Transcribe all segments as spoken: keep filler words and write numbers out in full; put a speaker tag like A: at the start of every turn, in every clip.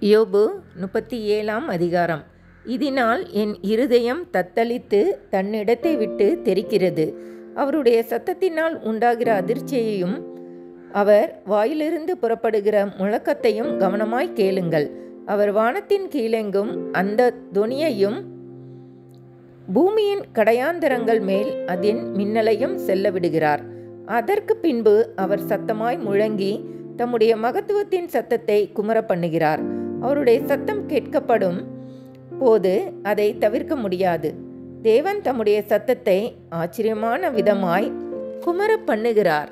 A: யோபு முப்பத்தி ஏழாம் அதிகாரம். இதனால் என் இருதயம் தத்தளித்து தன்னிடத்தை விட்டு தெரிக்கிறது. அவருடைய சத்தத்தினால் உண்டாகிற அதிர்ச்சியையும் அவர் வாயிலிருந்து புறப்படுகிற முழக்கத்தையும் கவனமாய் கேளுங்கள். அவர் வானத்தின் கீழெங்கும் அந்த தொனியையும் பூமியின் கடையாந்தரங்கள் மேல் அதன் மின்னலையும் செல்ல விடுகிறார். அதற்கு பின்பு அவர் சத்தமாய் முழங்கி தம்முடைய மகத்துவத்தின் சத்தத்தை குமர பண்ணுகிறார். அவருடைய சத்தம் கேட்கப்படும் போது அதை தவிர்க்க முடியாது. தேவன் தம்முடைய சத்தத்தை ஆச்சரியமான விதமாய் குமர பண்ணுகிறார்.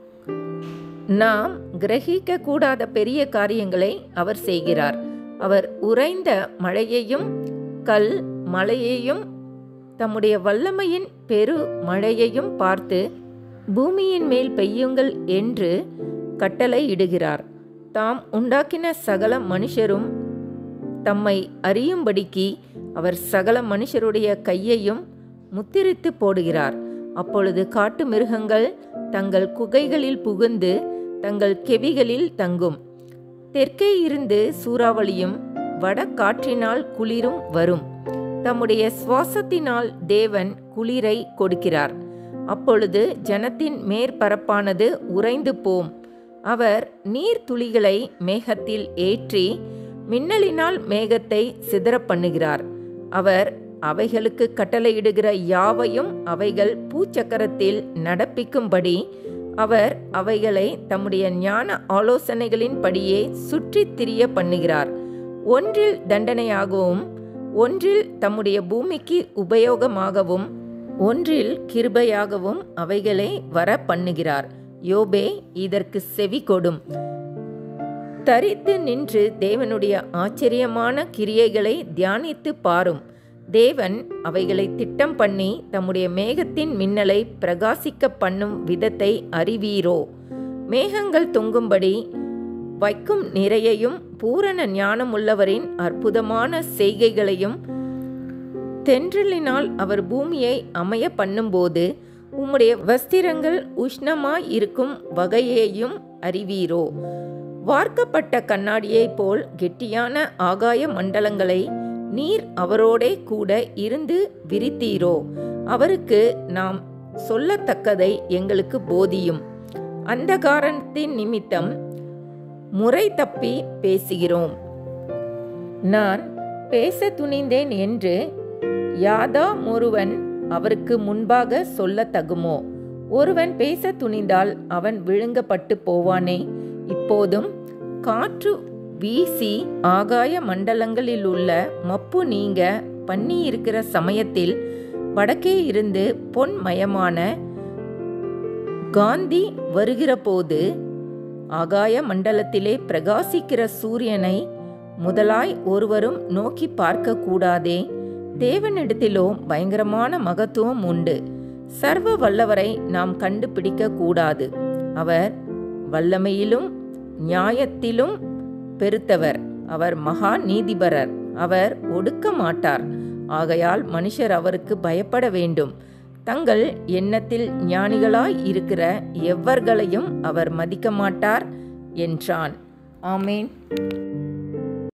A: நாம் கிரகிக்க கூடாத பெரிய காரியங்களை அவர் செய்கிறார். அவர் உறைந்த மழையையும் கல் மழையையும் தம்முடைய வல்லமையின் பெரு மழையையும் பார்த்து பூமியின் மேல் பெய்யுங்கள் என்று கட்டளை இடுகிறார். தாம் உண்டாக்கின சகல மனுஷரும் தம்மை அறியும்படிக்கு அவர் சகல மனுஷருடைய கையையும் முத்திரித்து போடுகிறார். அப்பொழுது காட்டு மிருகங்கள் தங்கள் குகைகளில் புகுந்து தங்கள் கெவிகளில் தங்கும். தெற்கே இருந்து சூறாவளியும் வட காற்றினால் குளிரும் வரும். தம்முடைய சுவாசத்தினால் தேவன் குளிரை கொடுக்கிறார். அப்பொழுது ஜனத்தின் மேற்பரப்பானது உறைந்து போம். அவர் நீர் துளிகளை மேகத்தில் ஏற்றி மின்னலினால் மேகத்தை சிதற பண்ணுகிறார். அவர் அவைகளுக்கு கட்டளையிடுகிற யாவையும் அவைகள் பூச்சக்கரத்தில் நடப்பிக்கும்படி அவர் அவைகளை தம்முடைய ஞான ஆலோசனைகளின் படியே சுற்றித் திரிய பண்ணுகிறார். ஒன்றில் தண்டனையாகவும் ஒன்றில் தம்முடைய பூமிக்கு உபயோகமாகவும் ஒன்றில் கிருபையாகவும் அவைகளை வர பண்ணுகிறார். யோபே, இதற்கு செவி கொடும். தரித்து நின்று தேவனுடைய ஆச்சரியமான கிரியைகளை தியானித்து பாரும். தேவன் அவைகளை திட்டம் பண்ணி தம்முடைய மேகத்தின் மின்னலை பிரகாசிக்க பண்ணும் விதத்தை அறிவீரோ? மேகங்கள் தொங்கும்படி வைக்கும் நிறையையும் பூரண ஞானமுள்ளவரின் அற்புதமான செய்கைகளையும் தென்றலினால் அவர் பூமியை அமைய பண்ணும்போது உம்முடைய வஸ்திரங்கள் உஷ்ணமாய் இருக்கும் வகையையும் அறிவீரோ? வார்க்கப்பட்ட கண்ணாடியைப் போல் கெட்டியான ஆகாய மண்டலங்களை நீர் அவரோடே கூட இருந்து விரித்தீரோ? அவருக்கு நாம் சொல்லத்தக்கதை எங்களுக்கு போதியும். அந்த காரணத்தின் நிமித்தம் முறை தப்பி பேசுகிறோம். நான் பேச துணிந்தேன் என்று யாதாம் ஒருவன் அவருக்கு முன்பாக சொல்ல தகுமோ? ஒருவன் பேச துணிந்தால் அவன் விழுங்கப்பட்டு போவானே. இப்போதும் காற்று வீசி ஆகாய மண்டலங்களில் உள்ள மப்பு நீங்க பண்ணி இருக்கிற சமயத்தில் வடக்கே இருந்து பொன்மயமான காந்தி வருகிற போது ஆகாய மண்டலத்திலே பிரகாசிக்கிற சூரியனை முதலாய் ஒருவரும் நோக்கி பார்க்க கூடாதே. தேவனிடத்திலோ பயங்கரமான மகத்துவம் உண்டு. சர்வ வல்லவரை நாம் கண்டுபிடிக்க கூடாது. அவர் வல்லமையிலும் நியாயத்திலும் பெருத்தவர். அவர் மகா நீதிபரர். அவர் ஒடுக்க மாட்டார். ஆகையால் மனுஷர் அவருக்கு பயப்பட வேண்டும். தங்கள் எண்ணத்தில் ஞானிகளாய் இருக்கிற எவர்களையும் அவர் மதிக்க மாட்டார் என்றான். ஆமேன்.